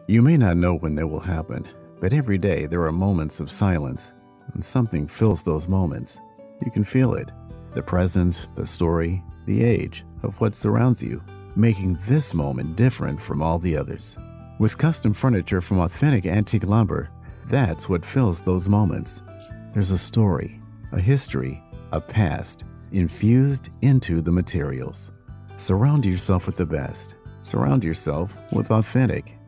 You may not know when they will happen, but every day there are moments of silence, and something fills those moments. You can feel it. The presence, the story, the age of what surrounds you, making this moment different from all the others. With custom furniture from authentic antique lumber, that's what fills those moments. There's a story, a history, a past, infused into the materials. Surround yourself with the best. Surround yourself with authentic